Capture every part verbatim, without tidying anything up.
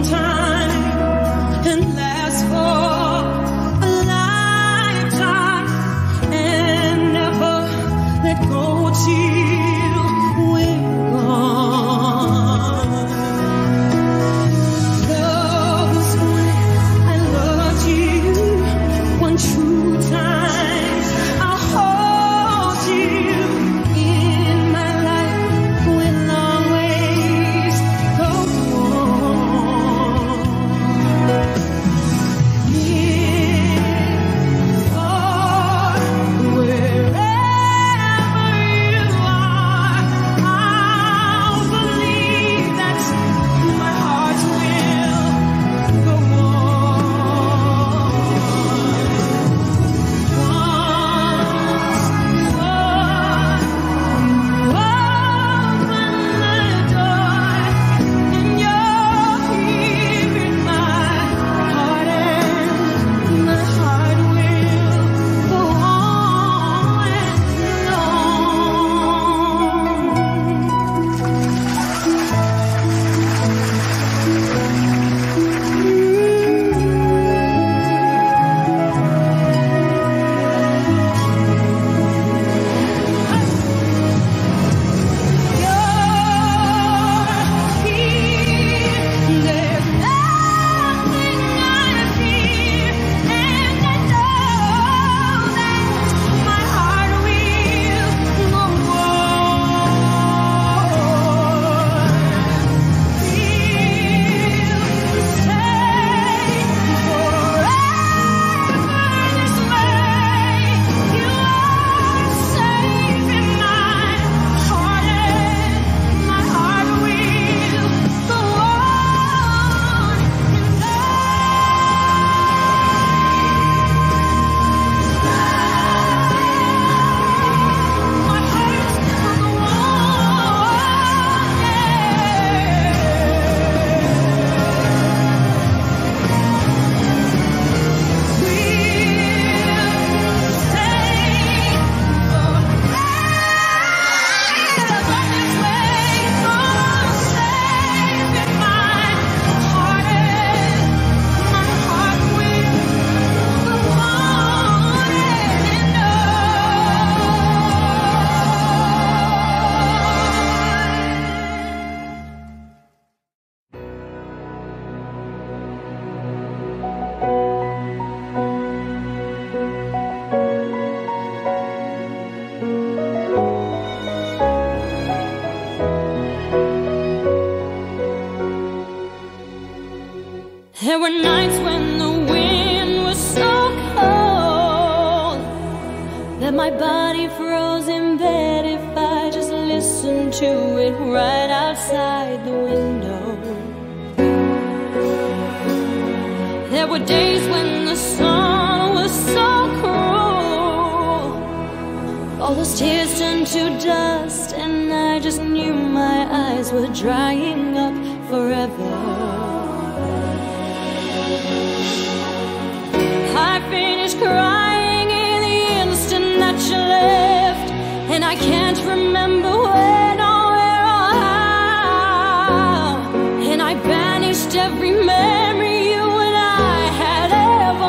There were nights when the wind was so cold that my body froze in bed if I just listened to it right outside the window. There were days when the sun was so cruel, all those tears turned to dust, and I just knew my eyes were drying up forever. I finished crying in the instant that you left, and I can't remember when or where or how, and I banished every memory you and I had ever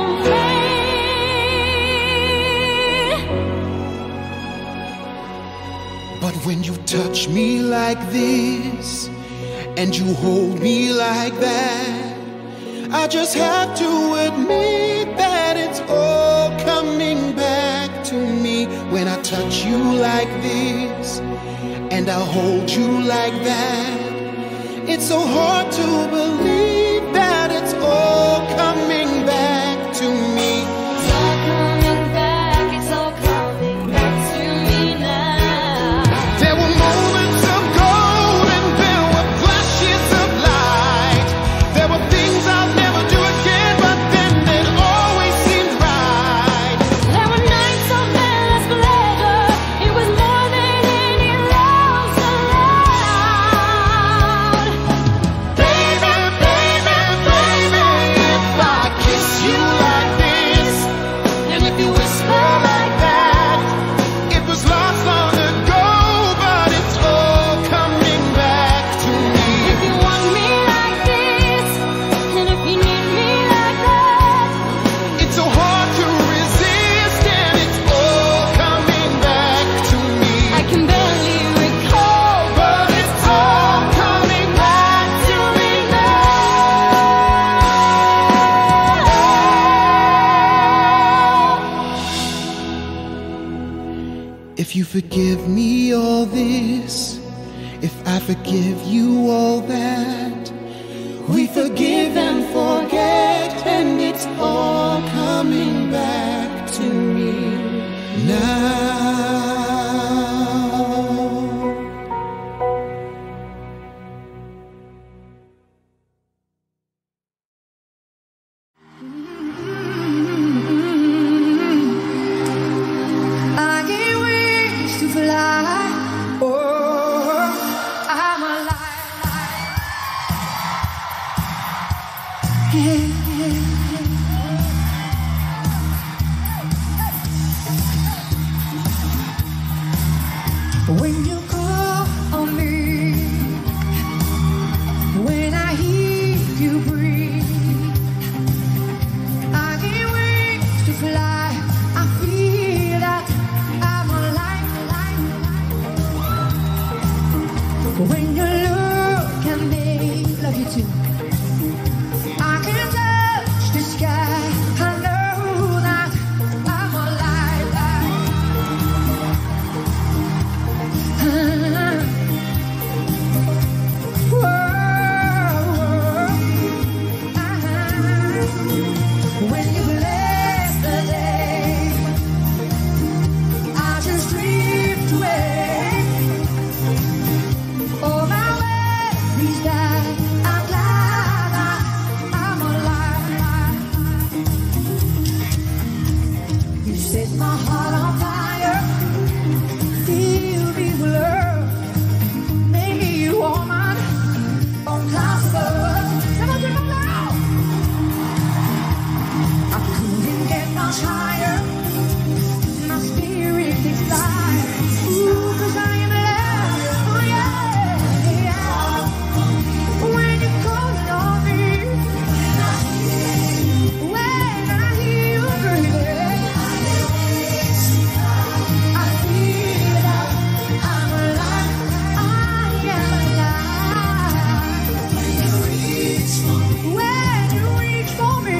made. But when you touch me like this, and you hold me like that, I just have to admit that it's all coming back to me. When I touch you like this, and I hold you like that, it's so hard to believe that it's all coming back to me. It's all coming back, it's all coming back to me now. There were moments of gold and there were flashes of light. There were things I'll never do again, but then it always seemed right. There were nights of endless pleasure, it was more than any love's allowed. Baby, baby, If you forgive me all this, if I forgive you all that, we forgive and forget, and it's all coming back to me now. When you call on me, when I hear you breathe, I get wings to fly. I feel that I'm alive, alive, alive. When you look at me, love you too. I can touch the sky. I know that I'm alive, alive. When you bless the day, I just drift away. All my worries die. I'm glad that I'm alive. You set my heart on fire, fill me with love, make me a woman on clouds above. Somebody come loud. I couldn't get much higher. My spirit is fly. Ooh, 'cause I am alive. Oh yeah, yeah. When you call on me, when I hear you breathing, I feel that I'm alive. I am alive. When you reach for me, when you reach for me,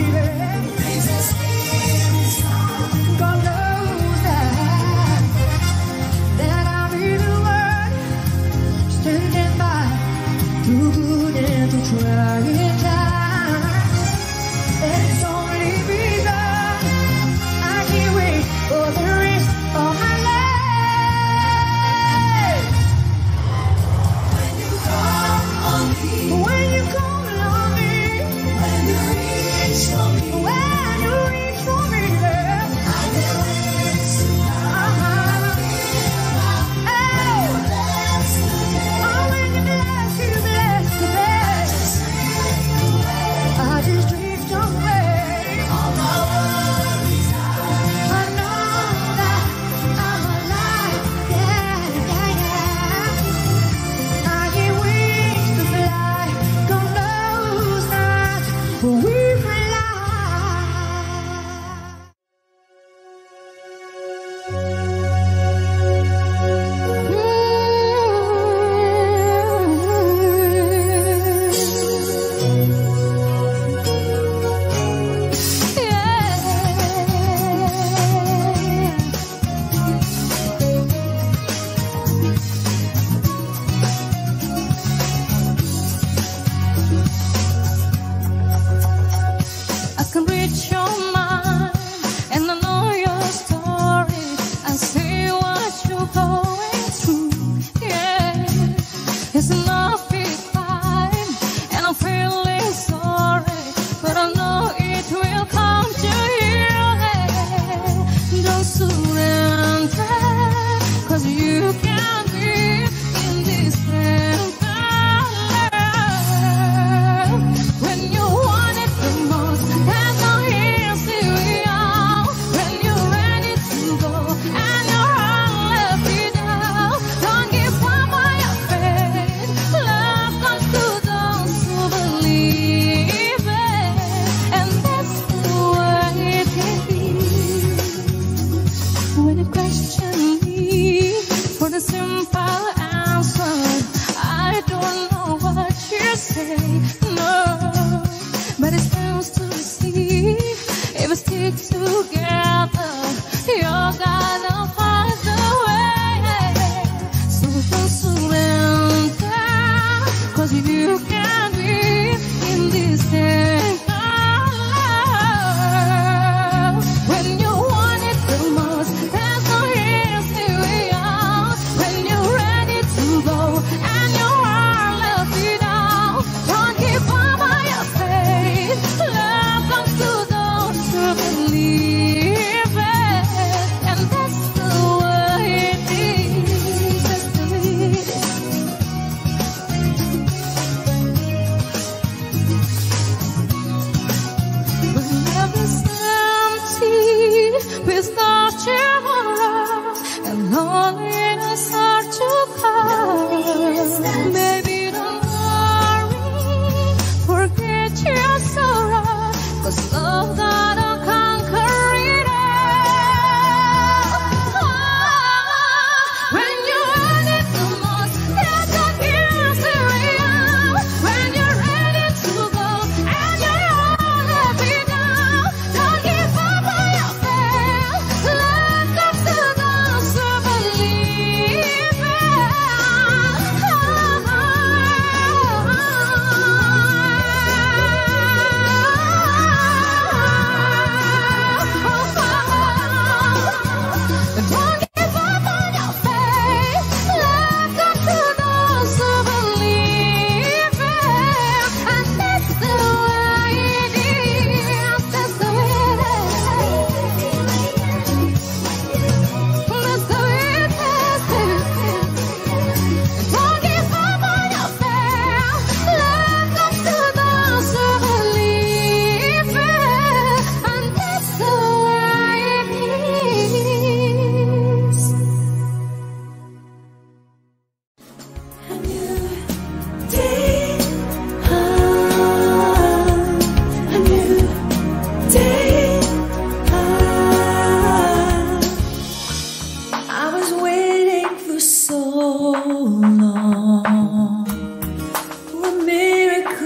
God knows that, that I'm in the world, standing by, through good and through trying times. It's only begun. I can't wait for the rest of my life. When you call on me, when you call on me, when you reach for me, when you reach for me, I will listen. Uh-huh. Oh, oh, when you bless, you bless the best. I just drift away. All my worries die. I know that I'm alive. Yeah, yeah, yeah. I get wings to fly. God knows that we fly. I can read your mind and I know your story. I see what you're going through. Yeah, it's enough, it's fine, and I'm feeling sorry, but I know it will come to you. Don't surrender, 'cause you can be in this love. When you want it the most, and now here's who we are. When you're ready to go, and your heart left it out. Don't give up on your faith. Love comes to those who believe it, and that's the way it can be. When you question me for the simple answer, I don't know what you say, no, but it stands to see. If we stick together, you're gonna find the way.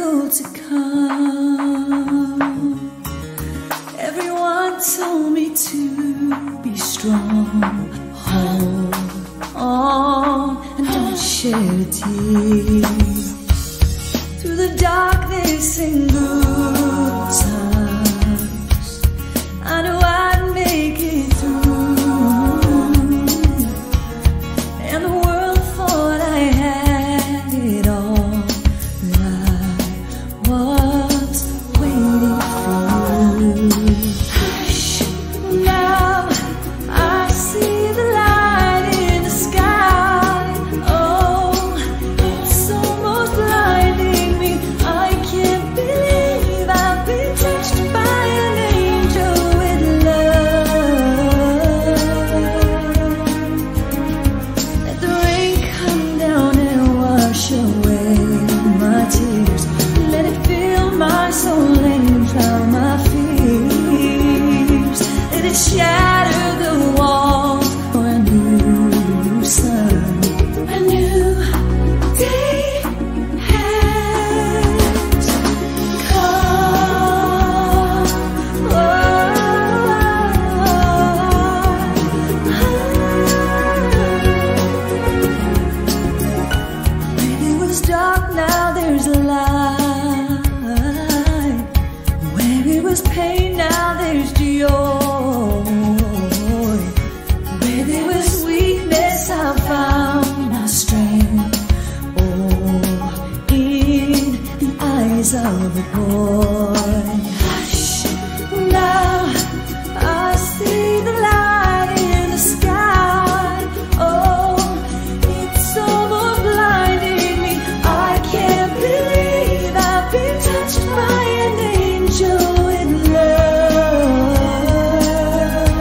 still to come. Everyone told me to be strong. Hold on and don't shed a tear. Through the darkness and good times, I knew I'd make it through. And the world thought I had it all, but I was waiting for you. Hush, now I see the light in the sky. Oh, it's almost blinding me. I can't believe I've been touched by an angel with love. Let the rain come down and wash away my tears. Let it fill my soul and drown my fears. Let it shatter the walls for a new sun. A new day has come. When it was dark, now there's a light. Where it was pain, now there's joy. Where there was weakness, I found my strength. Oh, in the eyes of a boy. Hush, now I see the light in the sky. Oh, it's almost blinding me. I can't believe I've been touched by an angel with love.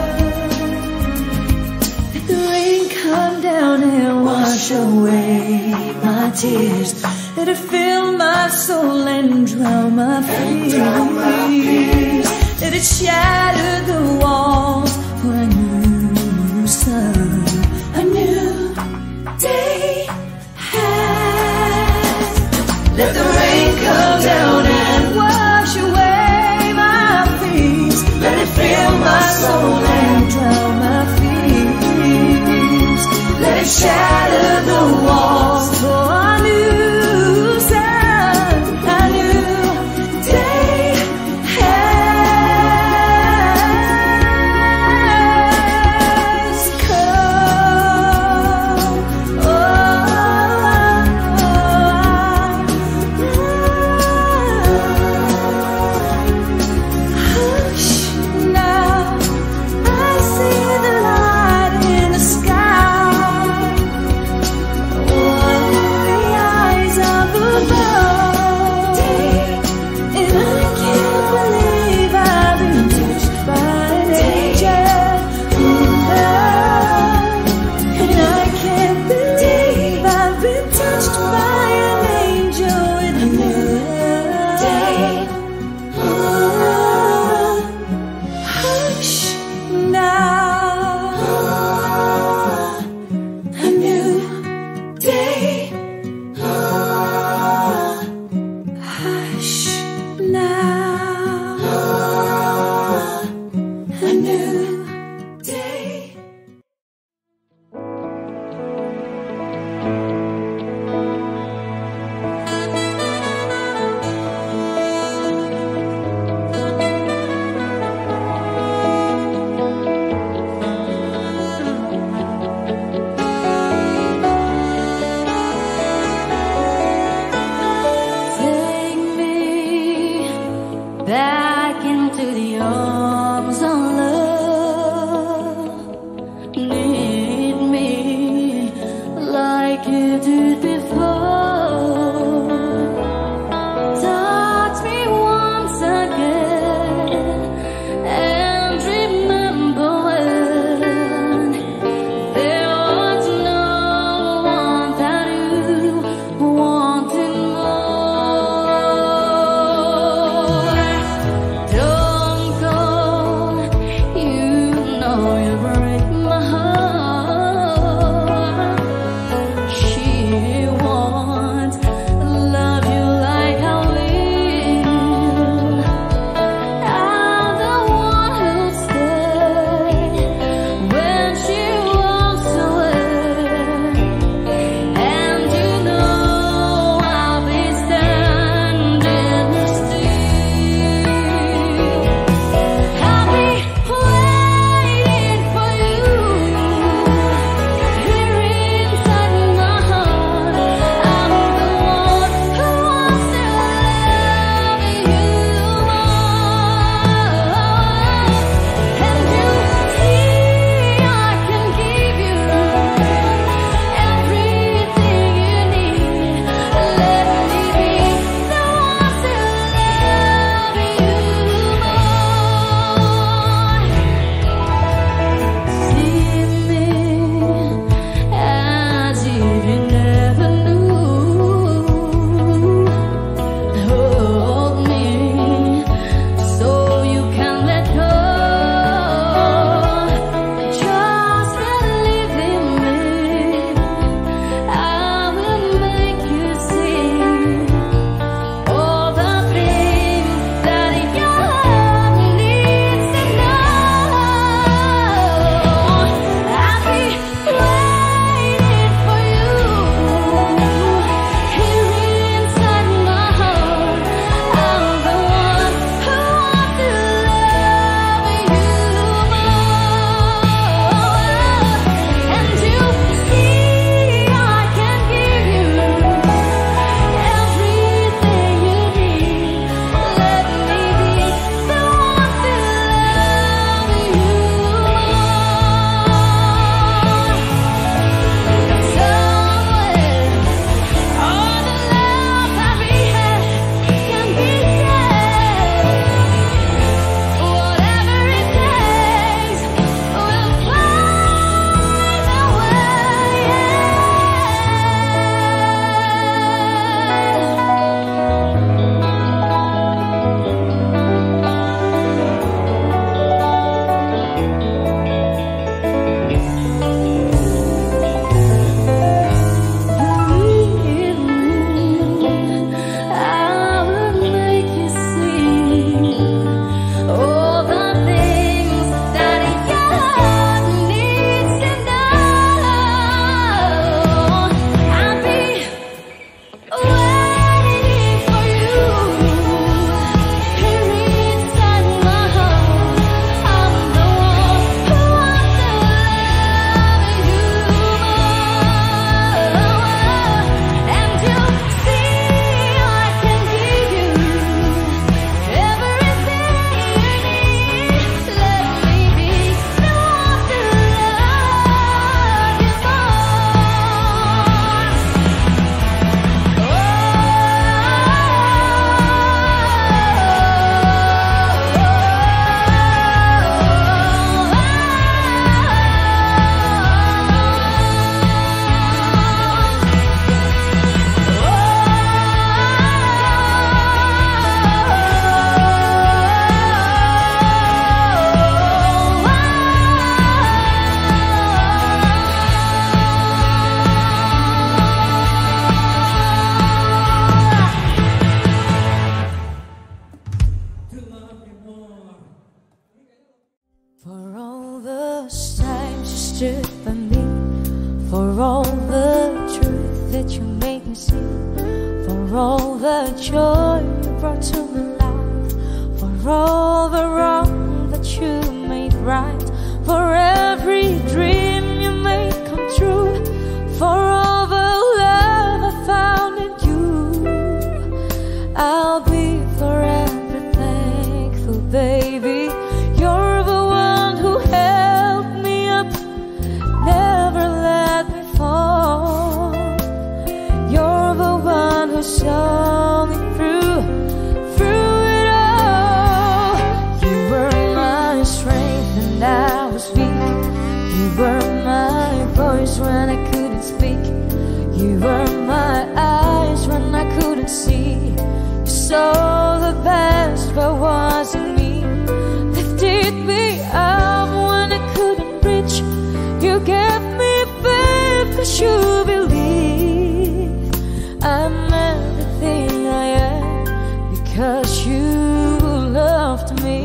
Let the rain come down and wash away my tears. Let it fill my soul and drown my fears. Let it shatter the walls for a new sun. A new day has. Let the rain come down and wash away my fears. Let it fill my soul and drown my fears. Let it shatter the walls for a new sun. A new day has come. Oh, hush, now I see the light in the sky. Oh, in the eyes of a boy. And I can't believe I've been touched by an angel with love. And I can't believe I've been touched by an angel with love. Oh, hush now, a new day. Hush now, a new day. Take me back into the arms of love. Lead me like you did before. Touch me once again and remember when there was no one that you wanted more. stood by me, for all the truth that you made me see, for all the joy you brought to my life, for all the wrong that you made right, for every dream you made come true, for all the love I found in you. I'll be forever thankful, baby. You're the one who held me up, never let me fall. You're the one who saw me through, through it all. You were my strength and I was weak. You were my voice when I couldn't speak. You were my eyes when I couldn't see. You saw the best that was in me, lifted me up when I couldn't reach. You gave me faith cause you believe I'm everything I am because you loved me.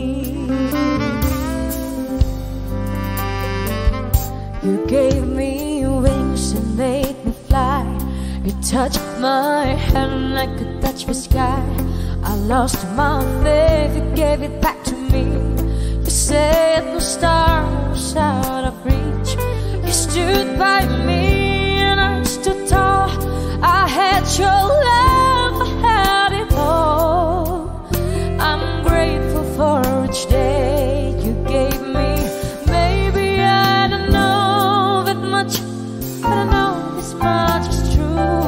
You gave me wings and made me fly. You touched my hand like a touch the sky. I lost my faith, you gave it back to me. You said no star was out of reach. You stood by me and I stood tall. I had your love, I had it all. I'm grateful for each day you gave me. Maybe I don't know that much, but I know this much is true.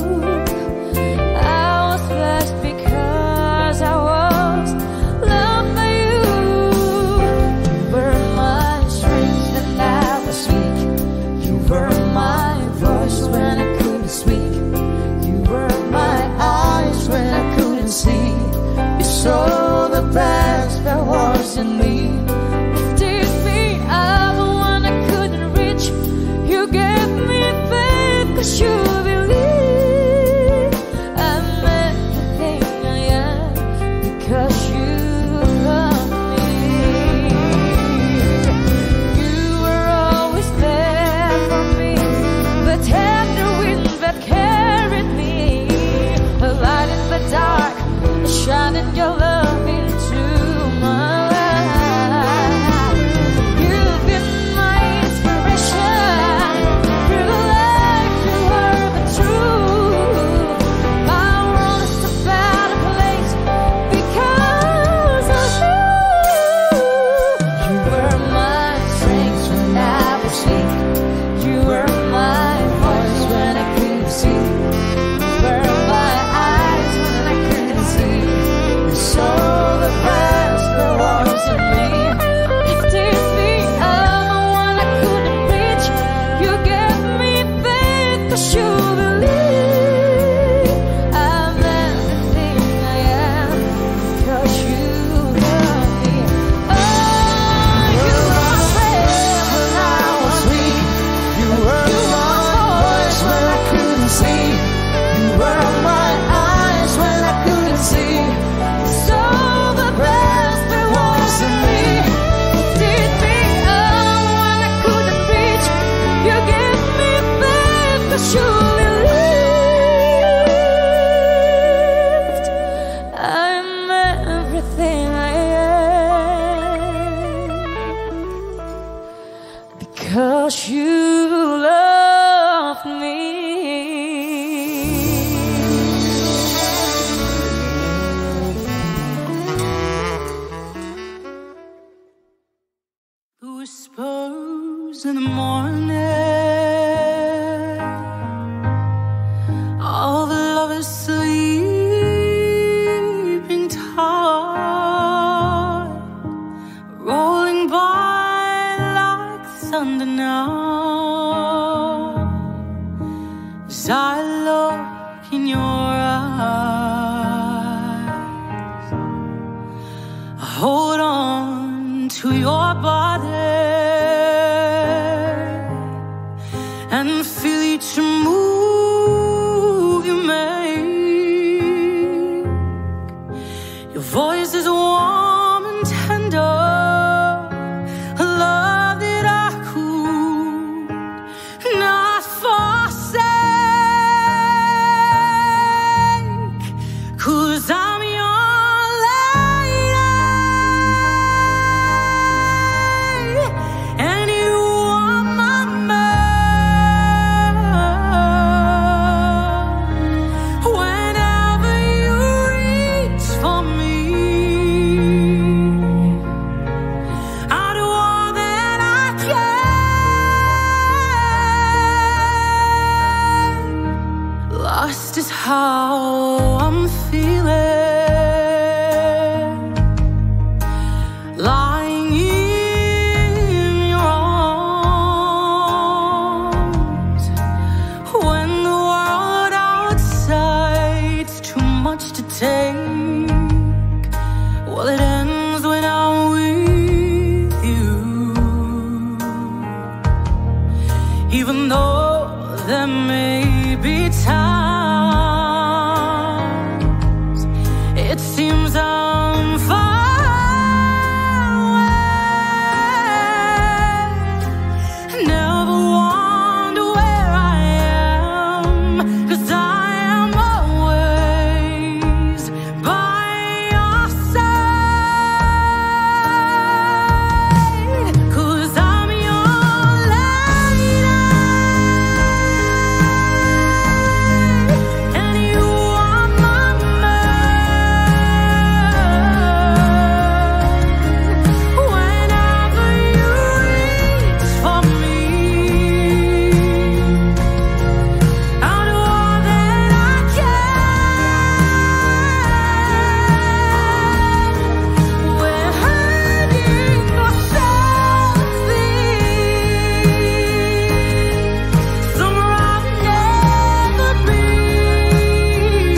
I was blessed because I was loved by you. You were my strength and I was weak. You were my voice when I couldn't speak. You were my eyes when I couldn't see. You saw the best that was in me, lifted me up when I couldn't reach. You gave me faith cause you believe I'm everything I am because you love me. You were always there for me, the tender wind that carried me, a light in the dark, shining your love into my life. You've been my inspiration, through life you were the truth. My world is a better place because of you. You were my strength when I was weak. You were my voice when I couldn't see. You were my eyes when I couldn't see. You saw the best that was in me, lifted me up when I couldn't reach. You gave me faith cause you believe I'm everything I am because you love me. Oh, you were my strength when I was weak. You were my voice when I couldn't see. You were my eyes when I couldn't see. So the best that was in me, lifted me up when I couldn't reach. You gave me faith cause you believed I'm everything I am because you loved me. The whispers in the morning, all the lovers sleeping tight, rolling by like thunder now. As I look in your eyes, I hold on to your body and feel each move you make. Your voice is warm and tender, a love that I could 'cause I'm your lady and you are my man. Whenever you reach for me, I'll do all that I can. Lost is how I'm feeling, lying in your arms, when the world outside's too much to take. Well, it ends when I'm with you, even though there may be times it seems I'm far away. Never wonder where I am, 'cause I am always by your side. 'Cause I'm your lady and you are my man. Whenever you reach for me, I'll do all that I can. We're hurting for something somewhere I've never been.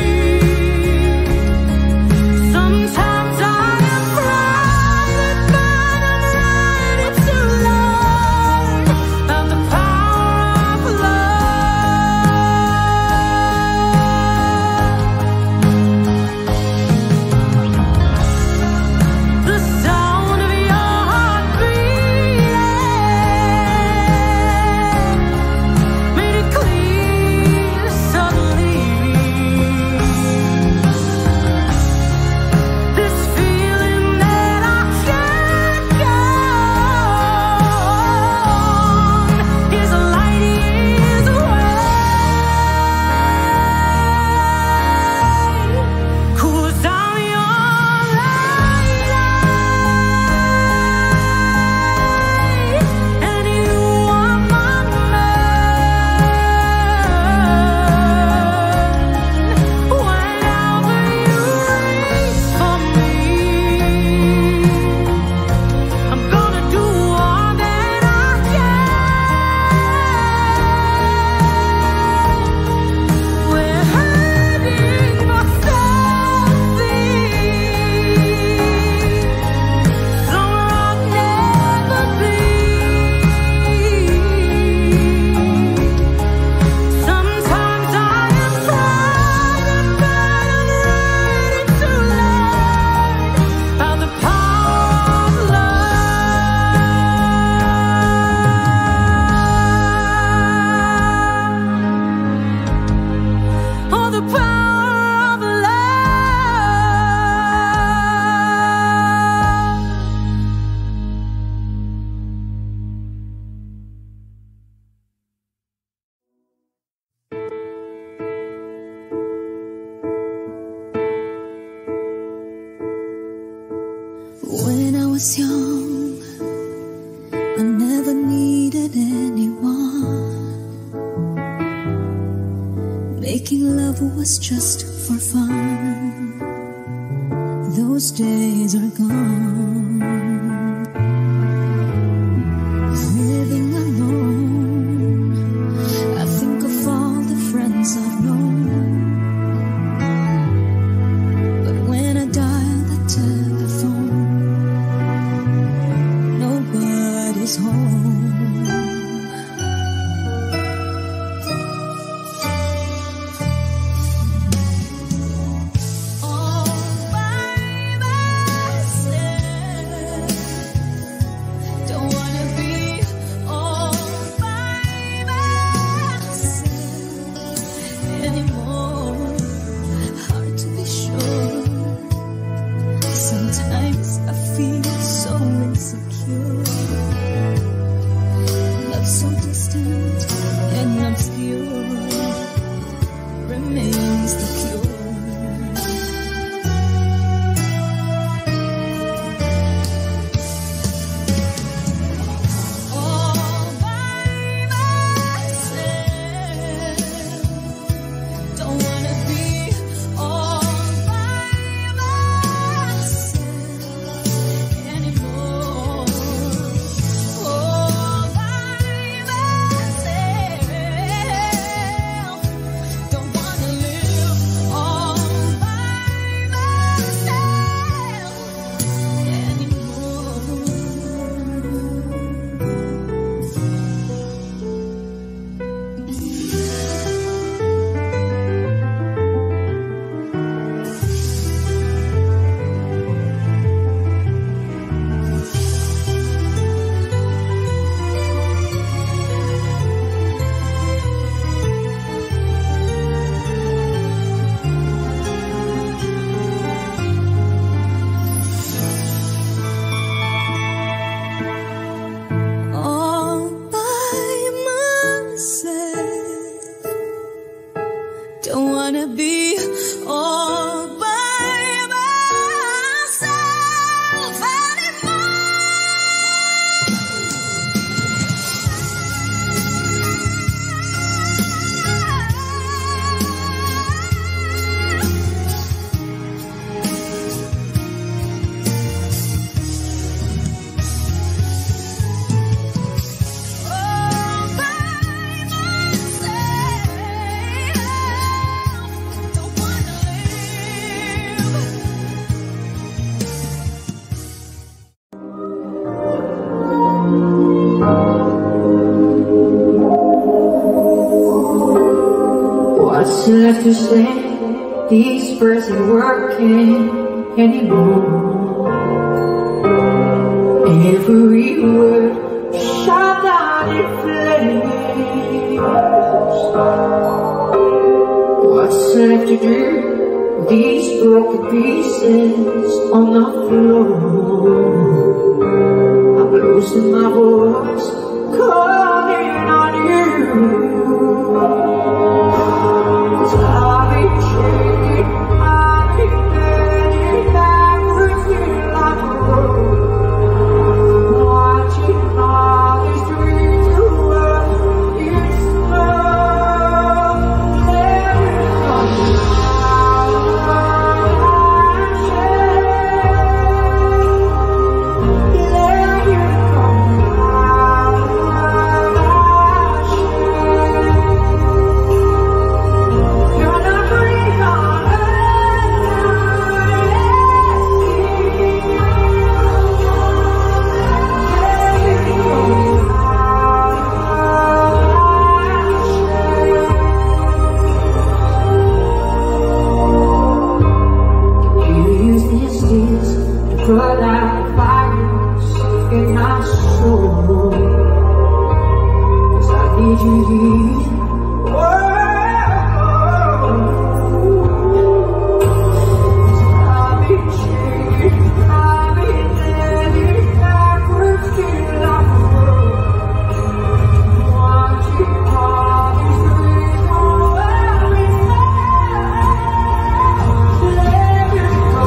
Sometimes I am frightened, but I'm ready to learn about the power of love. The sound of your heart beating made it clear suddenly. This feeling that I can't go on is a light years away. 'Cause I'm your lady and you are my man. Whenever you reach for me, I'm gonna do all that I can. We're hurting for something somewhere I've never been. Sometimes I am frightened, but I'm ready to learn about the power of love. Oh, the power of love. When I was young, I never needed anyone. Making love was just for fun. Those days are gone. Living alone, I think of all the friends I've known. But when I dial the telephone, nobody's home. All by myself. these birds ain't working anymore. Every word shot down in flames. What's left to do with these broken pieces on the floor? I'm losing my voice, calling on you. 'Cause I've been shaking, I've been bending backwards till I'm broke. Watching all these dreams go up in smoke. Let it come out and shake. Let it come out and shake. You're not breathing on put out the fires in my soul, 'cause I need you here. Whoa. 'Cause I've been shaking, I've been bending backwards till I'm broke. Watching all these dreams go up in smoke. Let it go.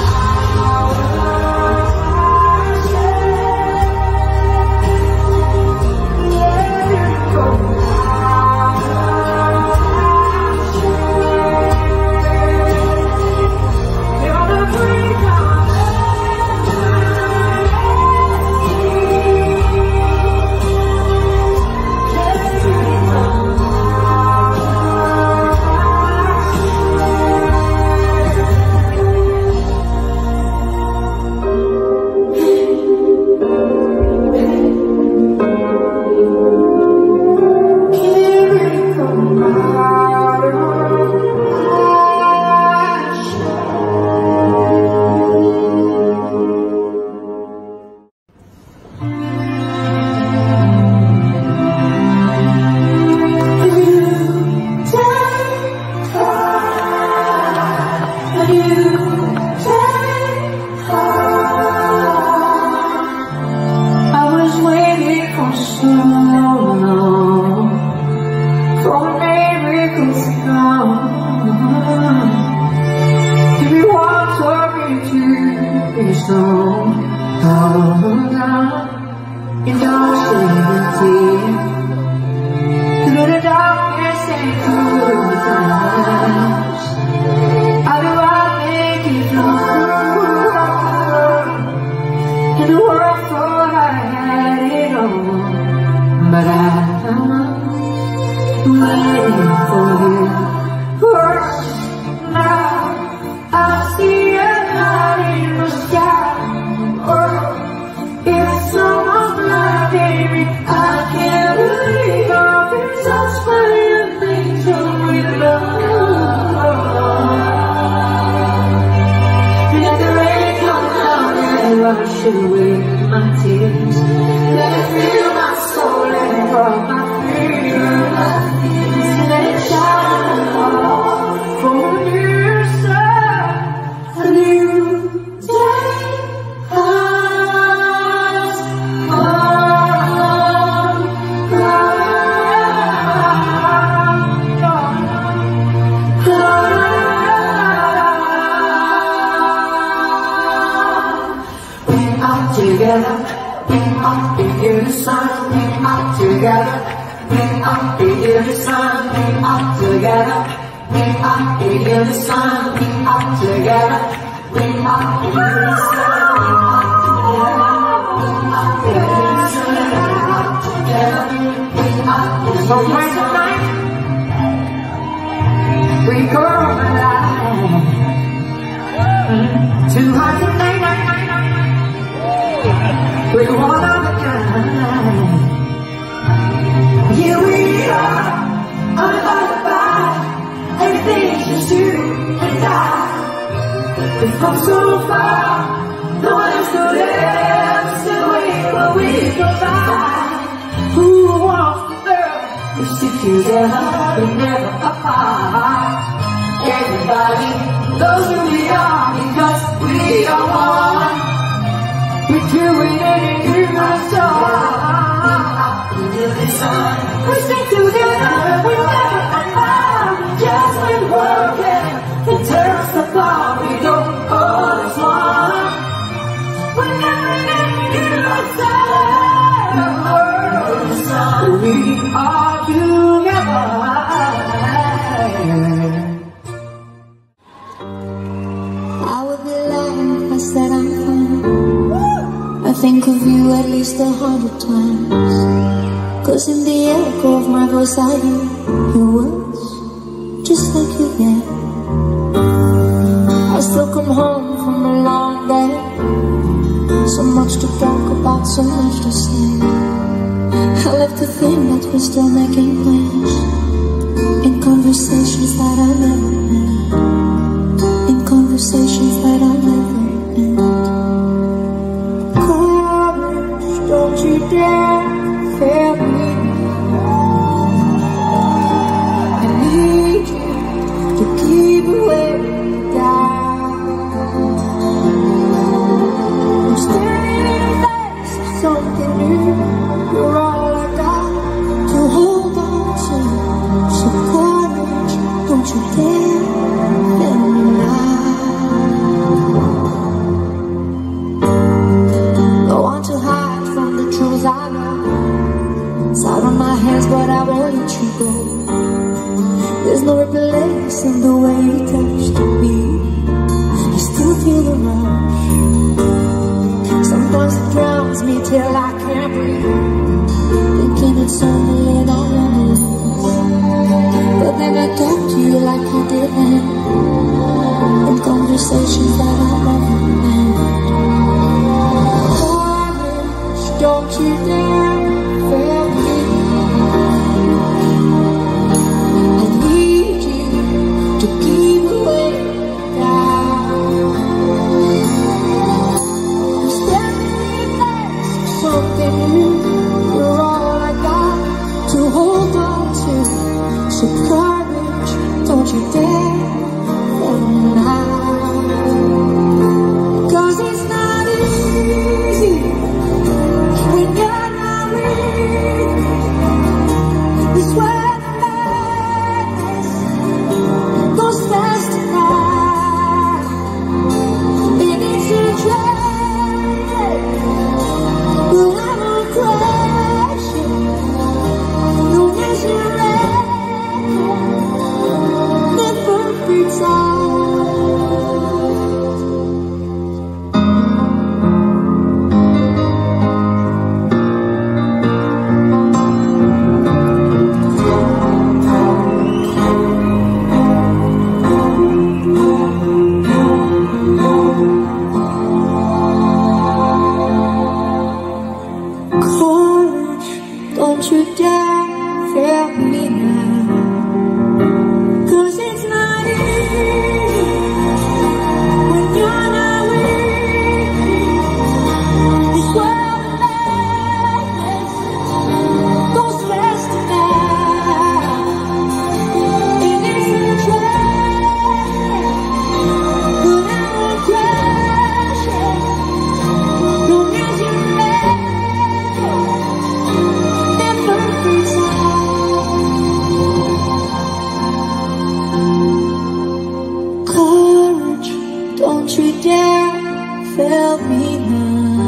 Here we are, unbothered by everything you do. We've come so far, no one else could ever see the way that we provide. Who wants the earth? We stick together, we never apart. Everybody knows who we are because we are one. We're doing anything that's done. We stick together, we never apart. Just been working to tear us apart. We go all as one. We're never anything that's done. We are together. I would be lying if I said I'm fine. I think of you at least a hundred times. Cause in the echo of my voice I hear your words, just like you did. I still come home from a long day. So much to talk about, so much to say. I left to think that we're still making plans in conversations that I never had. In conversations that I never end. Courage, don't you dare fail me. I need you to keep away down. I'm staring in the face of something new. You're all I got to hold on to. So courage, don't you dare fail me now. Don't want to hide from the truth I know. It's out of my hands, but I won't let you go. There's no replacing the way you touched me. I still feel the rush. Sometimes it drowns me till I can't breathe, thinking it's only in our memories. But then I talk to you like you did then, in conversations that I never had. Courage, don't you dare fail me. I need you to keep away down. I'm standing in the face of something new. You're all I got to hold on to. So courage, don't you dare fail me now. Cause it's not easy when you're not with me. This where the madness goes fast tonight. And it's a drag, but I won't crash it. Long as you're ready, never freaks out. Courage, don't you dare fail me now. Cause it's not easy when you're not with me. This world of madness goes fast tonight. And it's a drag, but I won't crash it. Long as you're ready, never freaks out. Courage, don't you dare fail me now.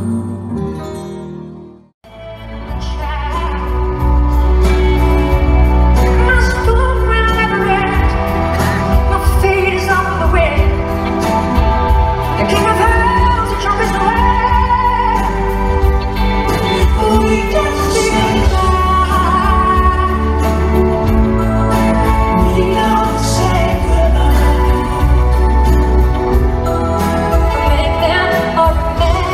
My storm will never end. My fate is on the wind. The king of hell to jump his way. We can see that. We don't say goodbye. Make them or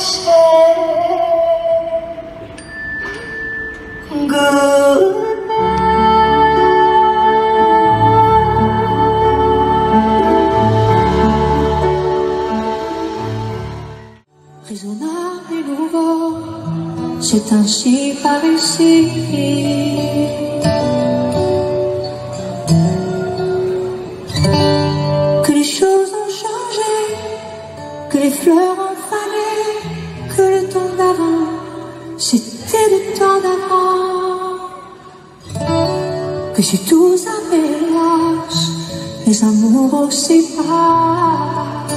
say goodbye. Raisonnable et nouveau, c'est ainsi par ici. Que les choses ont changé, que les fleurs ont fané, que le temps d'avant, c'était le temps d'avant. Que si tout ça mélange, les amours aussi passent.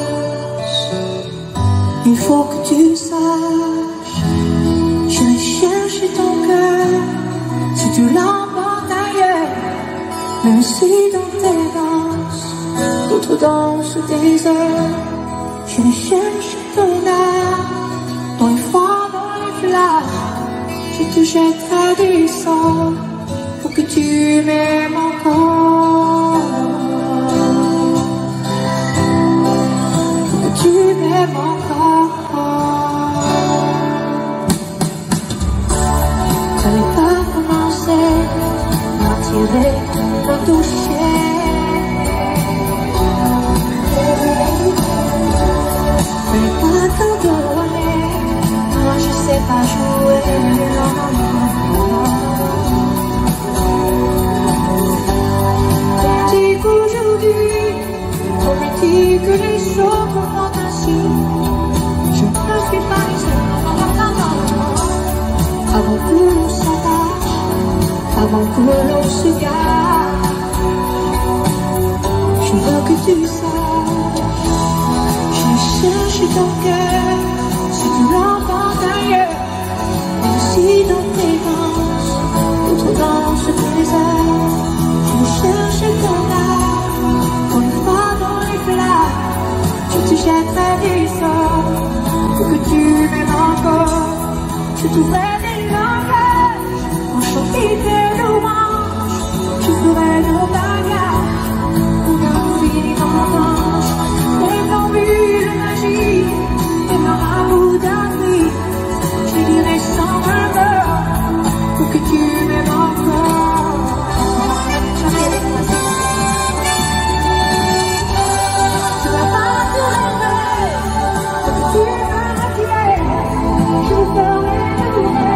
Il faut que tu saches, j'irai chercher ton cœur, si tu l'emportes ailleurs, même si dans tes danses, d'autres dansent des heures. J'irai chercher ton âme, dans les froids, dans les flammes, je te jetterai du sang, pour que tu m'aimes encore. Pour que tu m'aimes encore. J'avais pas commencé à tirer le toucher. J'avais pas pardonné, moi je sais pas jouer. On dit qu'aujourd'hui, on me dit que les autres font ainsi. Je ne suis pas ici, non, non, non, non. Avant que l'on s'attache, avant que l'on se gâte, je veux que tu saches, je cherche ton cœur, si tu l'entends ailleurs, même si dans tes danses, d'autres dansent tes heures, je cherche ton âme, pour une fois dans les flammes, je te jetterai des sorts, pour que tu m'aimes encore, je trouverai des langages, pour chanter tes louanges, je ferai nos bagages, pour garder les vendanges, les glambules magiques, les marabouts d'Afrique, je dirai sans remords, pour que tu m'aimes encore. Tu vas pas te rêver, pour que tu me retiennes, je ferai nouveau.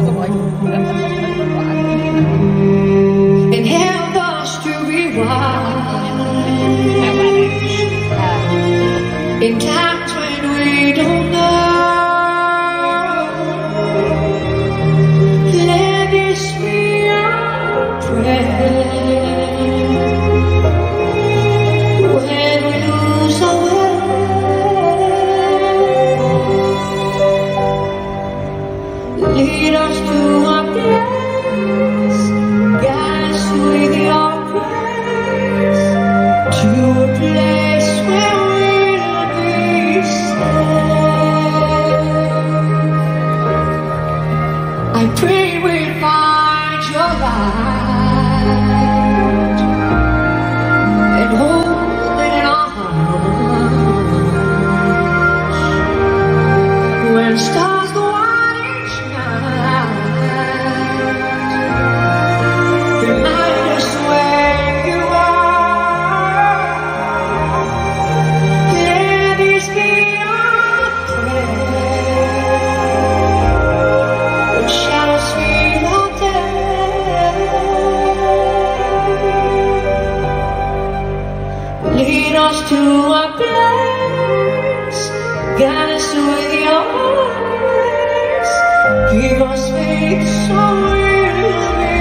and help us to be wise in times when we don't know. Let this be our prayer when we lose our way. Lead us to a place, guide us with your grace, to a place where we'll be safe. I pray we'll find your light and hold it in our hearts when stars go out each night. Remind us where you are. Let this be our prayer when shadows fill our day. Lead us to a place, guide us with your grace, give us faith so we'll be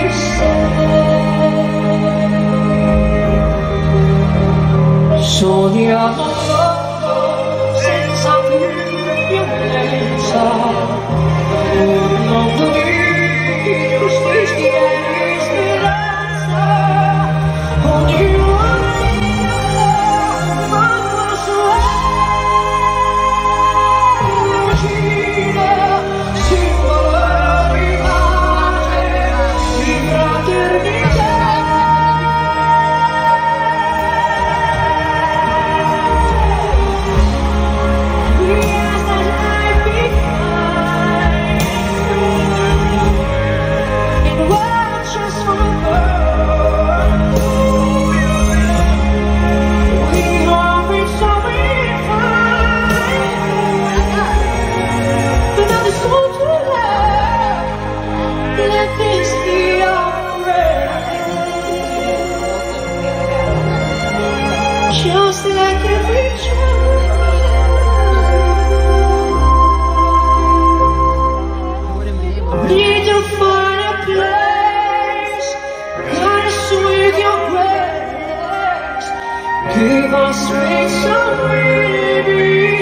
safe. So the sense of your place along the news, please be there is the answer. Only you are from us away. Let this be our prayer, just like every child. Need to find a place, guide us with your grace, give us strength so we'll be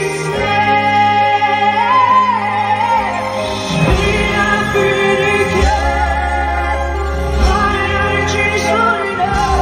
safe. We are pretty good, our energy's on enough.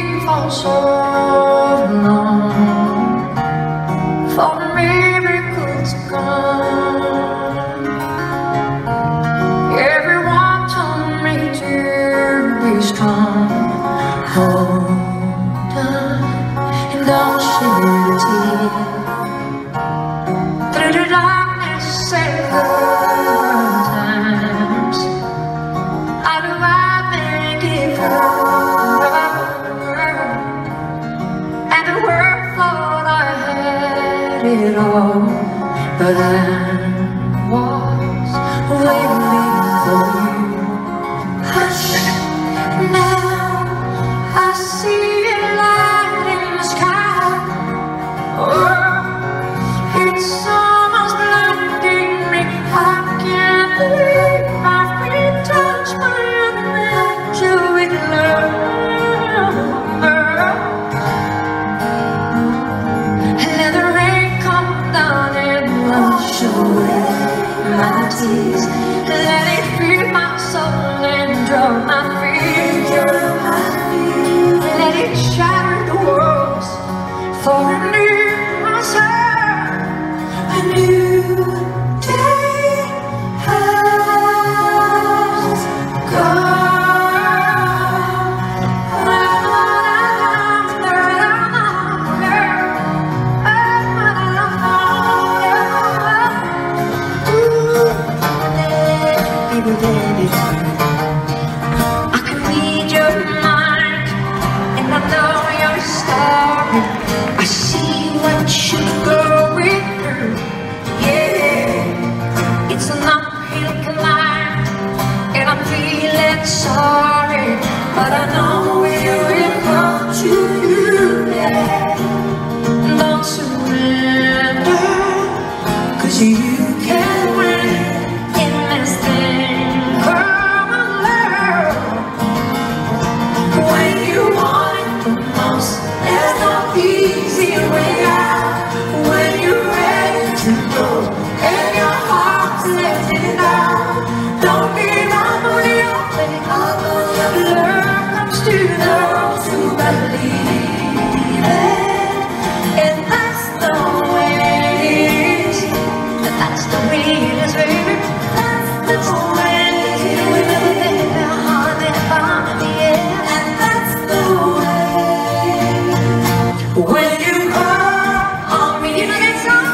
for so long, for miracles to come. Everyone told me to be strong. Hold on and don't shed a tear. Through the darkness and the times, I know I've been given, and the world thought I had it all, but I was waiting for you. Hush, now I see a light in the sky. Oh, it's almost blinding me. I can't believe my feet touch my angel with love. Let the rain come down and wash away my tears. Let it fill my soul and draw my fears. Let it shatter the walls for a new myself. A new day has come. I can read your mind, and I know your story. I see what you're going through. Yeah, it's an uphill climb, and I'm feeling sorry, but I know you will come to you. Yeah, don't surrender, 'cause you can win in this thing. Come on, love. When you want it the most, there's no easy way out. When you're ready to go and your heart's letting down, don't give up on your faith. Love comes to those who believe it, and that's the way it is. That's the way it is, baby. That's the way it is. Their heart, their heart, yeah. And that's the way. When you call on me, you know that song?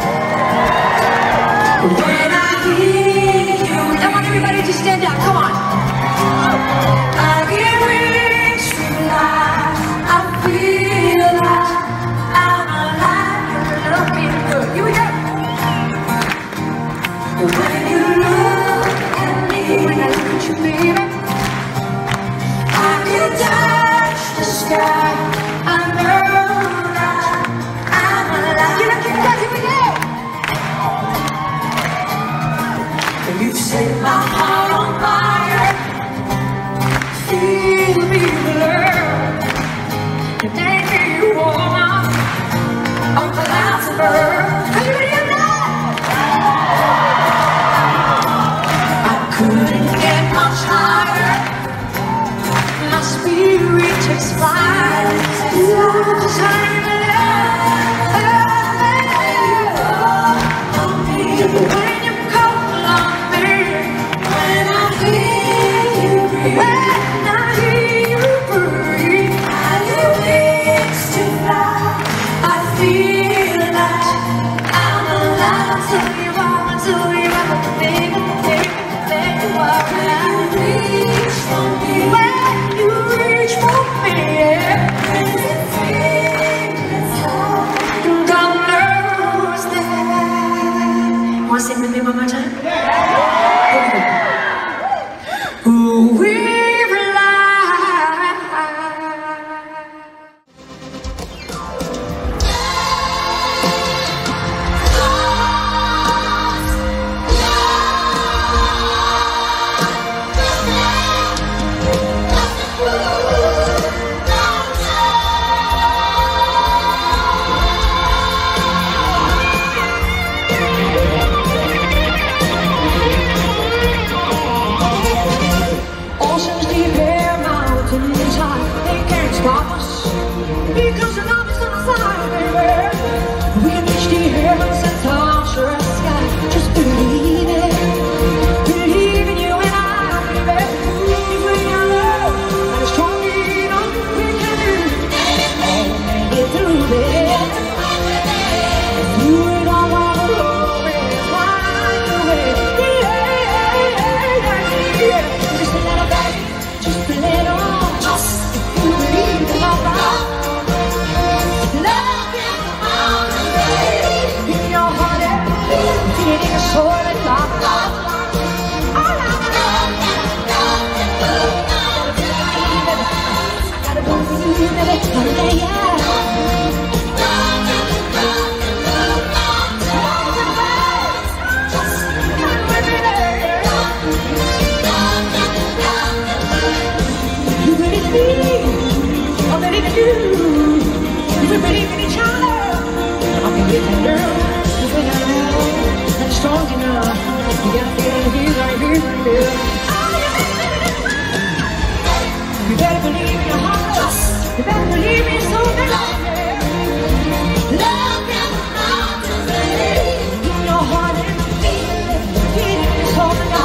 When I hear you, I want everybody to stand up. Come on. I get wings to fly. I feel like I'm alive. You're looking good. Here we go. When you look at me, when I look at you, baby, I can touch the sky. I know that I'm alive. You're looking good. Here we go. You set my heart on fire. Feel me, love. You take me warm up on clouds of earth. Are you ready to go? I couldn't get much higher. My spirit takes flight. Just hang in love. When you call on me, when Because your love is on the side, baby. We can reach the heavens and touch the sky. Just believe it. Believe in you and I, baby. Believe in your love. And it's strong enough. We can do it. Make it through this. You don't want to go away. Find a way. Yeah, yeah, yeah. Just a little baby. Just a little. Just you believe in my love. Love in the mountain, baby. In your heart, feeling a solid love. All I gotta believe in it, baby. Yeah. You believe in me, I believe in you. We believe in each other. I can get that girl, you think I know, and strong enough. You gotta feel it here, right here, right here. You better believe in your heart. You better believe in your soul, baby. Love in the mountain, baby. In your heart and feel it, feel it in your soul, baby.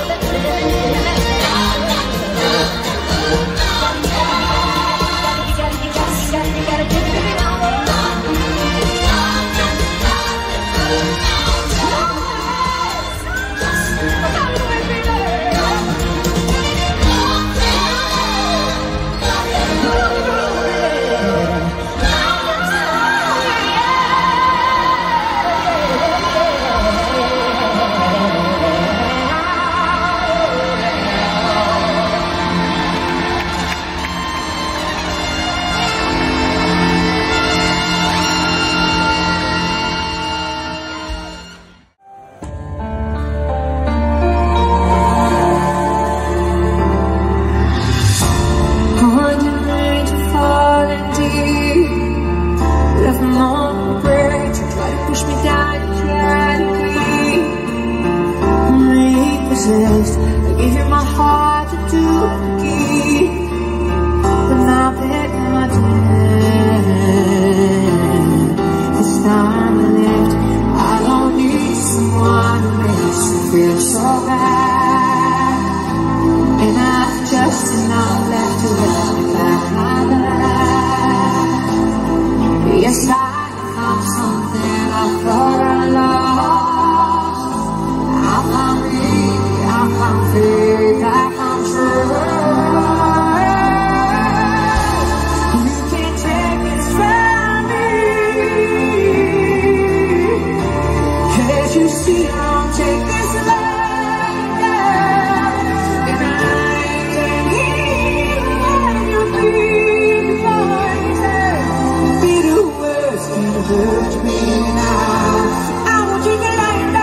I gave you my heart to do and keep, but now that you're dead, it's time to live. I don't need someone who makes me feel so bad, and I've just enough left to let me back my life. Yes, I found something I thought I lost. I found me. I found faith, I found truth. You can't take this from me. Can't you see I don't take this love down? And I ain't even when you feel like be the worst can hurt me now. I want you to lie down.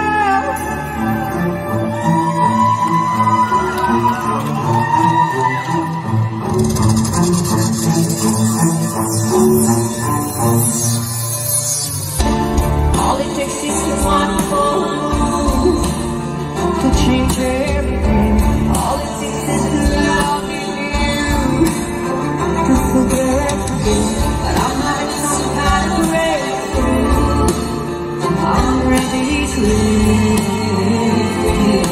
All it takes is one move to change everything. All it takes is love in you to forget everything. But I'm like some kind of breakthrough. I'm ready to live,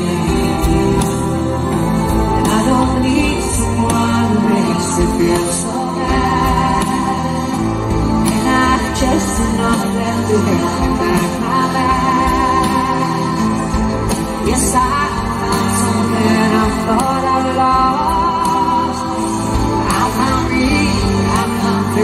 and I don't need someone who makes me feel so bad. And I just enough left to get back my life. Yes, I found something I thought I lost. I found me, I found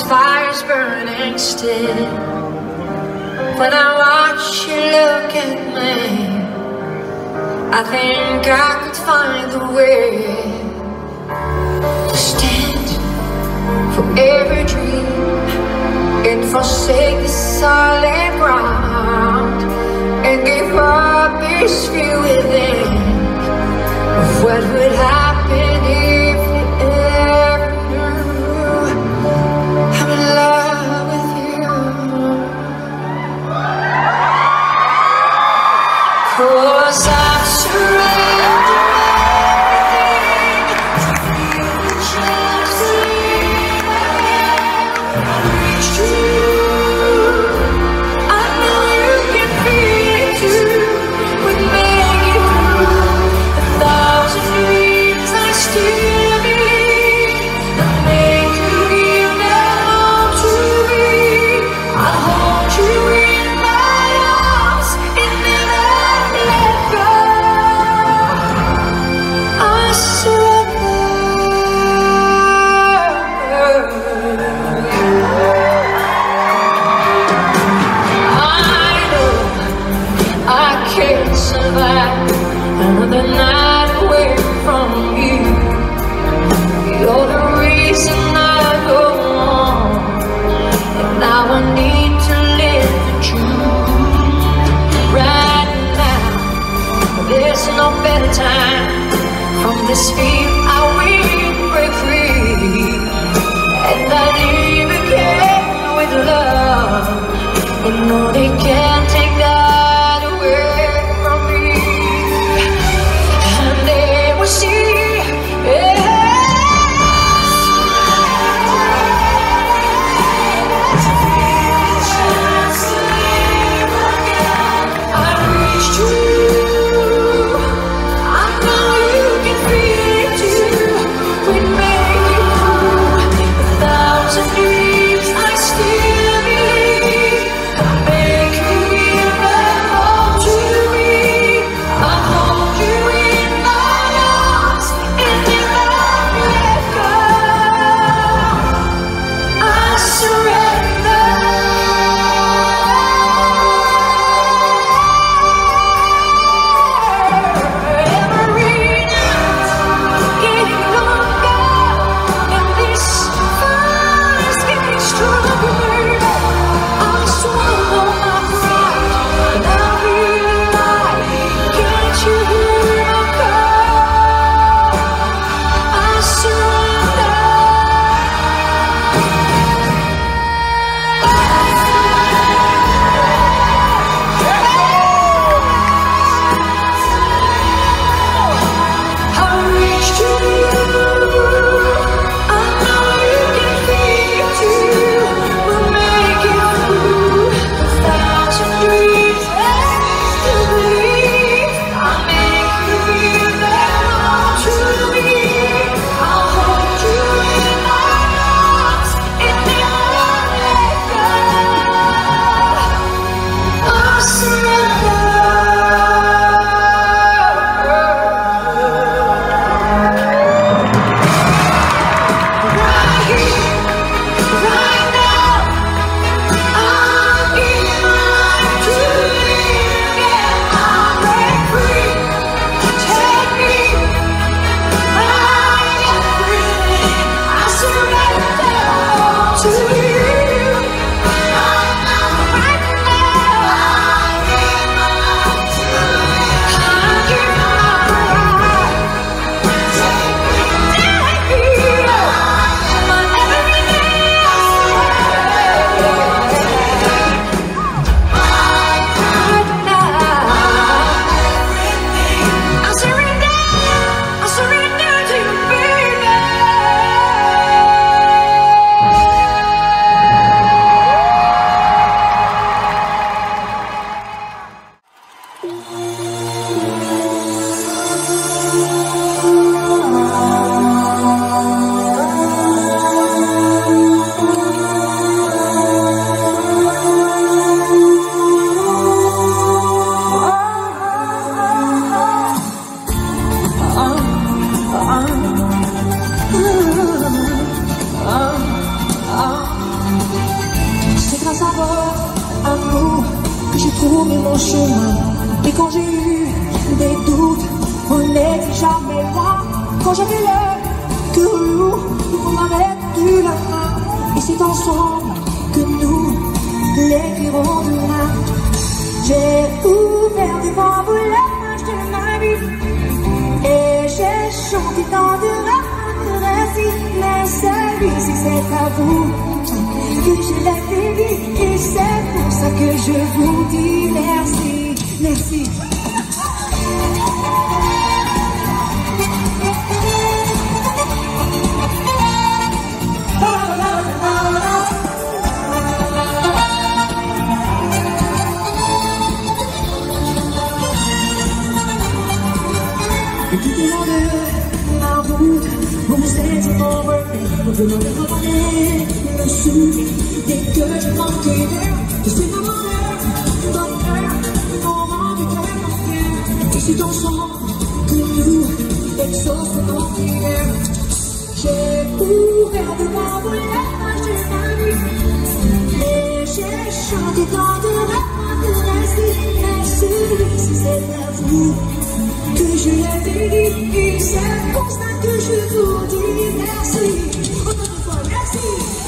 fire's burning still. When I watch you look at me, I think I could find a way to stand for every dream and forsake the solid ground and give up this fear within of what would happen if you ever knew I'm in love with you. 'Cause I've surrendered everything to just leave my hand and reach true. I know you can feel it too. We'd make it through a thousand dreams I still believe that make you give them all to me. I'll hold you in my arms and never let go. I surrender. I know I can't survive another night away from you. You're the reason I go on, and now I need to live the truth. Right now, there's no better time. From this fear I will break free, and I live again with love. You know they can't take that away from me, and they will see. I reach true. I know you can feel it too. We make it through a thousand dreams I still believe. I make you mon chemin. Et quand j'ai eu des doutes, on n'était jamais loin. Quand j'avais le cœur lourd, on m'avait tendu la main. Et c'est ensemble que nous l'écrirons demain. J'ai ouvert devant vous la page de ma vie. Et j'ai chanté dans de rares de récits. Mais celui-ci c'est à vous que je l'ai dédié. Et c'est pour ça que je vous dis merci, merci. Et tout au long de ma route, vous êtes envolé, vous demandez de redonner le souffle. Dès que j'ai manqué d'air, je suis dans mon air, dans mon air, moment du cœur manqué. Et c'est ensemble que nous exaucons nos prières. J'ai ouvert devant vous la page de ma vie. Et j'ai chanté dans de la de récits. Et celui-ci c'est à vous que je l'ai dédié, et c'est pour ça que je vous dis merci. Encore une fois, merci.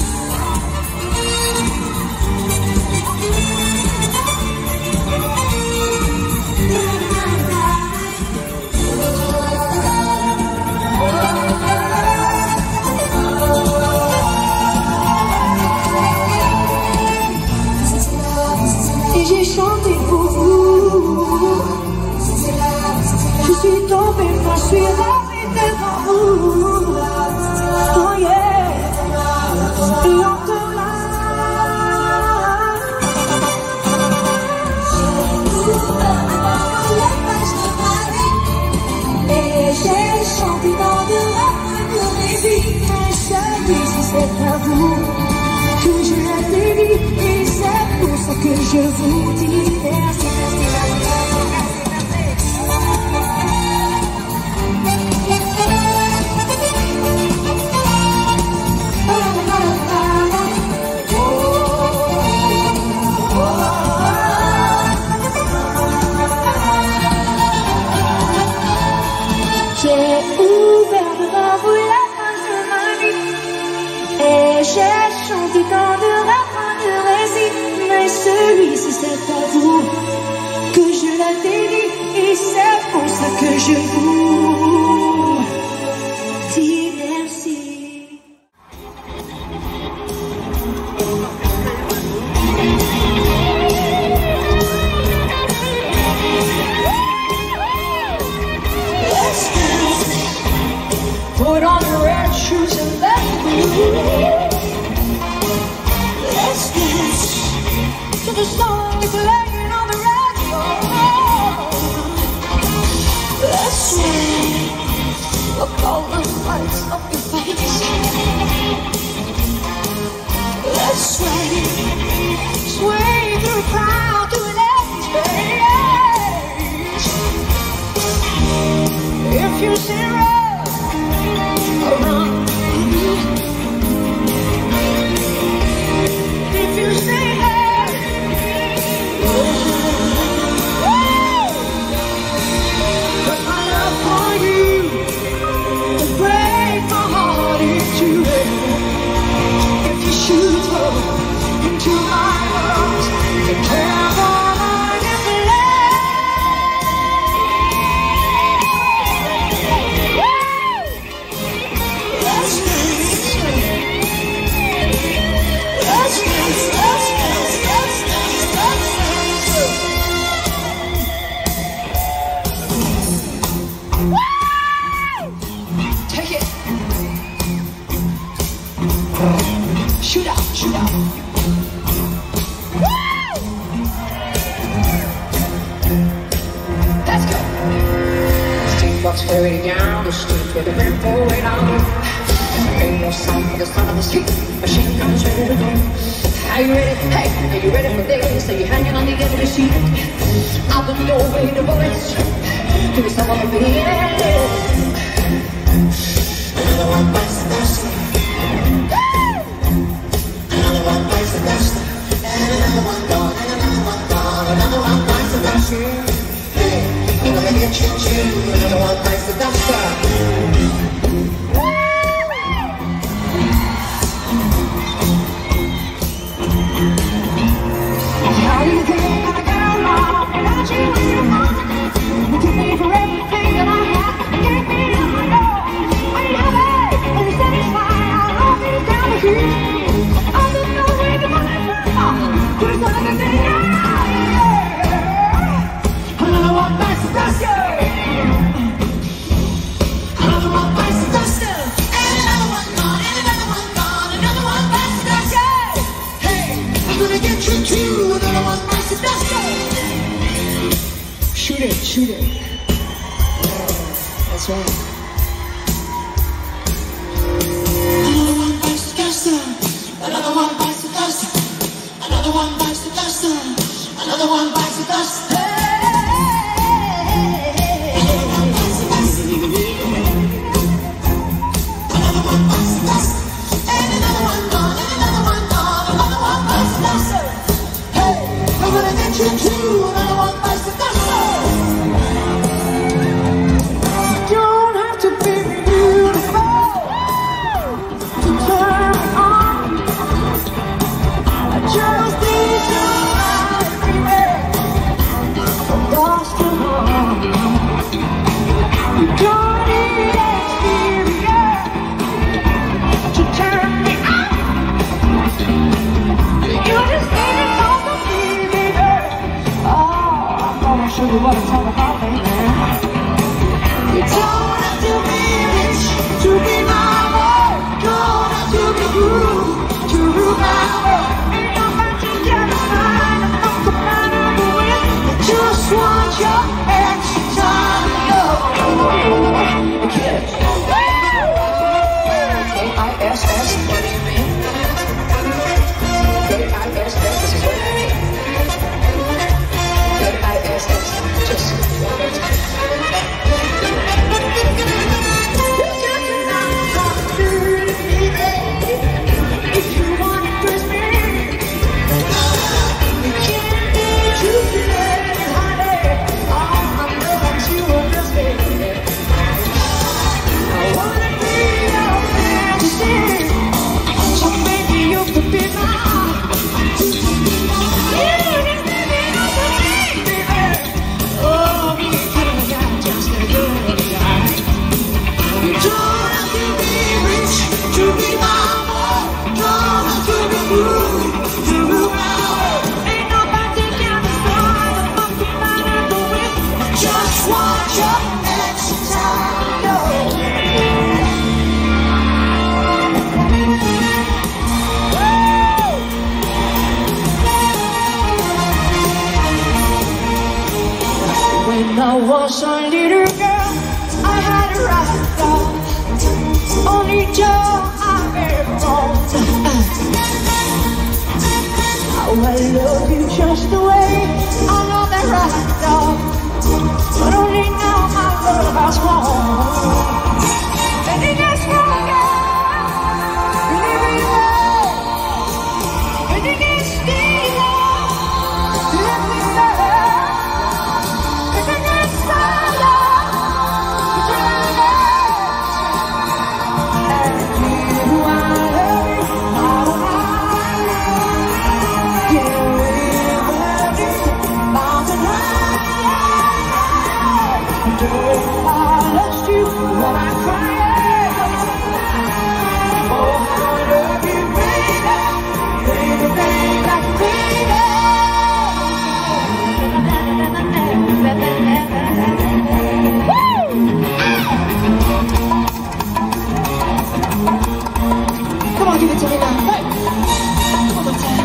Et j'ai chanté pour vous. Je suis tombée, moi je suis rasée devant vous. Oh yeah, et encore là. Et j'ai chanté dans de la de récits. Mais celui-ci c'est à vous que je l'ai dédié. Et c'est pour ça que je vous dis merci, merci, merci. J'ai ouvert devant vous la page de ma vie. Et j'ai chanté dans de rares de récits. Mais celui-ci c'est à vous que je l'ai dédié. Et c'est pour ça que je vous dis merci. Put on your red shoes and let's move. Let's dance to the song playing on the radio. Let's sway, look all the lights of your face. Let's sway, sway through the crowd to an empty space. If you see red around you, if you say hey, cause my love for you will break my heart into it. If you shoot her into my arms and tear my mind in the shoot out, shoot out. Woo! Let's go. Steamboats ferry down the street with the wind blowing on. Ain't no sound for the sound of the street. Machine guns ready to go. Are you ready? Hey, are you ready for this? Are you hanging on the edge of the seat? Out the doorway, the bullets. Give me some of the yeah. Another one bites the dust. Another one bites the dust. And another one gone. And another one gone. Another one bites the dust. shoot it. Yeah, that's right. Another one bites the dust. Another one bites the dust. Another one bites the dust. Another one bites the dust. Another one bites the dust. Another one bites the dust. And another one gone. And another one gone. Another one bites the dust. Hey, I'm gonna get you too. Another one bites the dust. Don't have to be beautiful to turn me on. I just need your eyes, baby, lost your heart. You don't need exterior to turn me on. You just need to know the baby. Oh, I'm gonna show you what it's all about, baby. You don't have to be rich to be my boy. Don't have to be rude to rule my world. Ain't nobody gonna find a fucking man of the wind. I just want your extra time to know. K I S S. K I S S. This is what I mean. K I S S. Just one more time. If you want to twist me, you can't be too good, honey. All I know that you understand. I wanna be your fantasy, so maybe you could be mine. You can be your baby. Oh, you got just a good guy. You don't have to be rich to be my boy. Don't have to be rude to rule my world. Ain't nobody gonna find a fucking man of the wind. Just want your extra time, no. When I was a little girl, I had a right dog. Only Joe I ever owned. How I love you just the way I love that right dog. But only now my love has gone. And it gets stronger. Believe me, and it gets deeper. Let me know. And it gets stronger. Come on, give it to me now. Hey. One more time.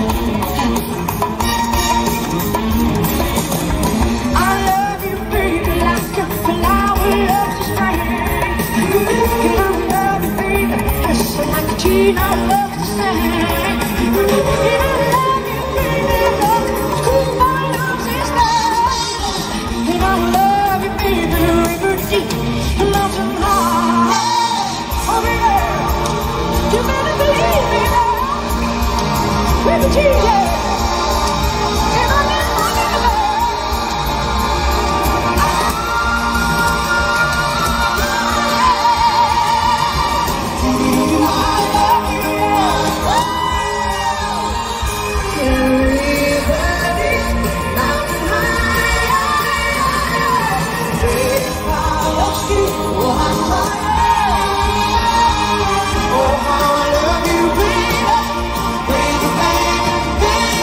I love you, baby, like a flower loves a spring. And I love you, baby, just like a tree I love to sing. And I love you, baby, love cool my love's is love. And I love you, baby, river deep, mountain high. Oh, baby. You better believe me now. With the Jesus. And I live forever. I love you. Everybody, mountain high. If I lost you, oh, I'm high. Oh, how I love you, baby, baby, baby, baby.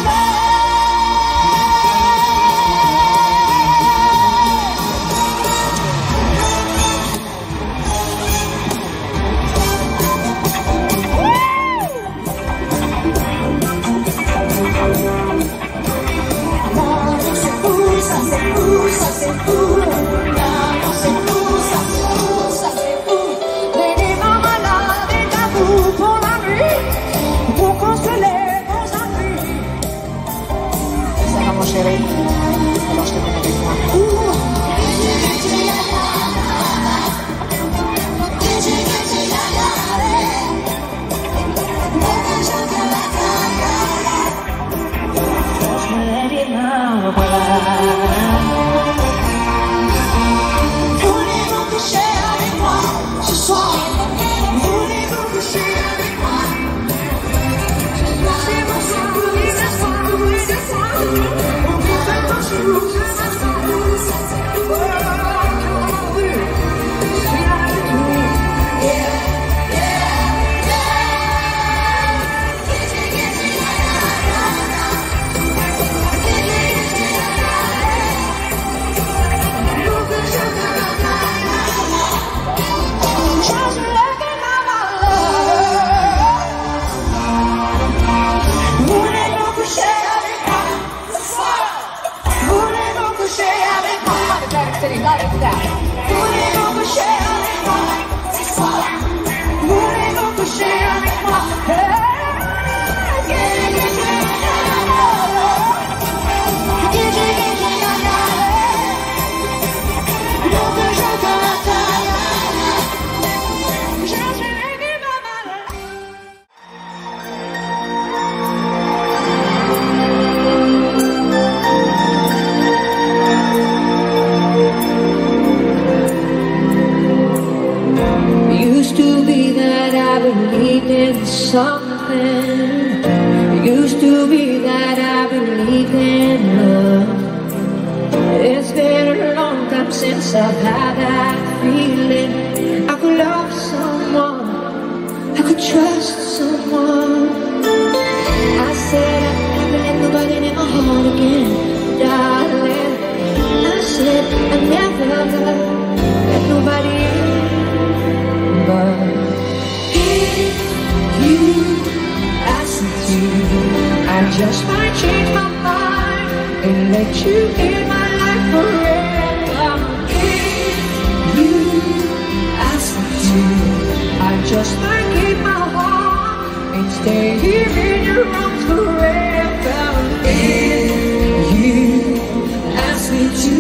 Used to be that I believed in something. It used to be that I believed in love. It's been a long time since I've had that feeling. I could love someone, I could trust someone. I said I'd never let nobody in my heart again, darling. I said I'd never let nobody in. But if you ask me to, I just might change my mind and let you in my life forever. If you ask me to, I just might keep my heart and stay here in your arms forever. If you ask me to,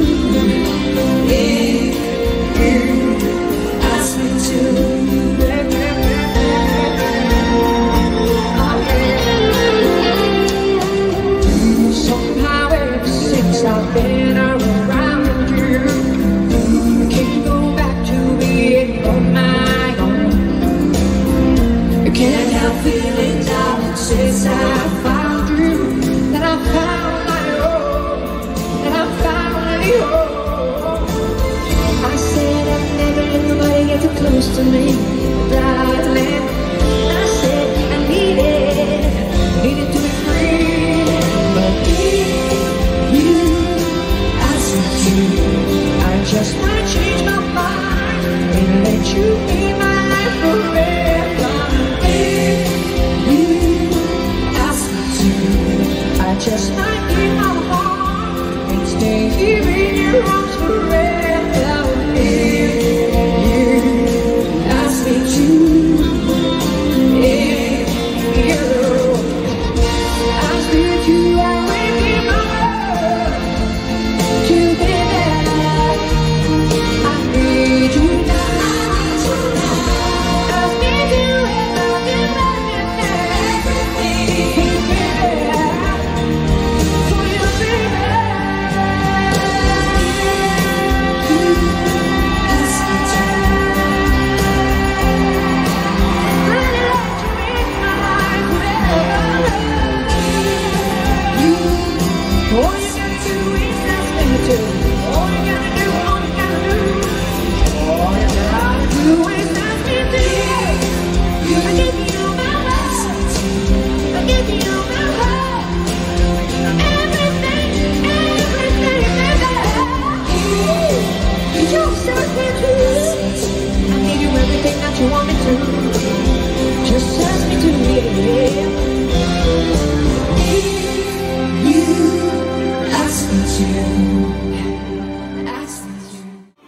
if you ask me to, somehow ever since I've been around you, I can't go back to being on my own. I can't help feeling down since I found you, that I found my own, that I found my own. I said I'd never let nobody get too close to me, darling. I said I needed, needed to be free. But if you ask me to, I just might change my mind and let you in my life forever. If you ask me to, I just might keep my heart and stay here in your arms forever. If you ask me to, if you ask me to, I will give my word to be there. I need you now. I need you and I'll give everything to be there for you, baby. Ask me to. Really let you in my life forever. You, all you gotta do is ask me to. All you gotta do, all you gotta do, all you gotta do is ask me to. I give you my heart, I give you my heart, everything, everything, baby. You ask me to. I give you everything that you want me to. Just ask me to, yeah. You ask me to, ask me to.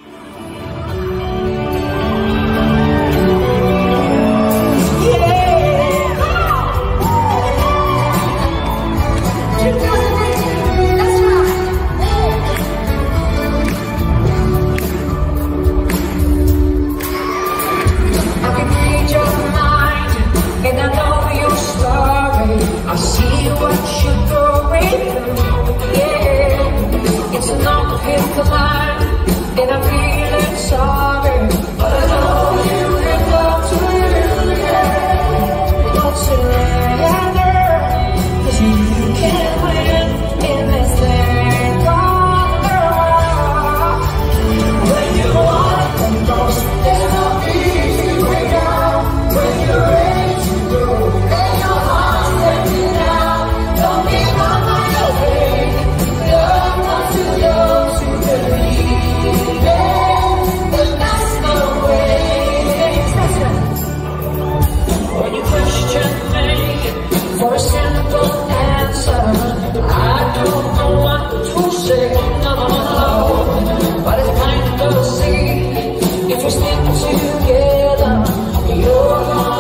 I see what you're going through, yeah. It's an uphill climb, and I'm feeling sorry, but I know you have got to live, yeah. Don't surrender, 'cause you can't win in this thing called love. When you want it the most, there's no easy way out. When you're ready to go, and your heart's standing out, don't be on my way. You're not too young to believe it, but that's no way. When you question me for a simple answer, I don't know what to say, no, no, no. But it's kind of see, if we stick together, you're gonna